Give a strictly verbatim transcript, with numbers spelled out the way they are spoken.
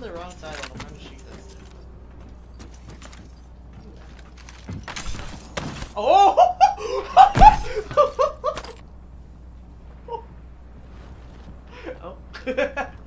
the wrong side when I'm trying to shoot this. Oh! Oh.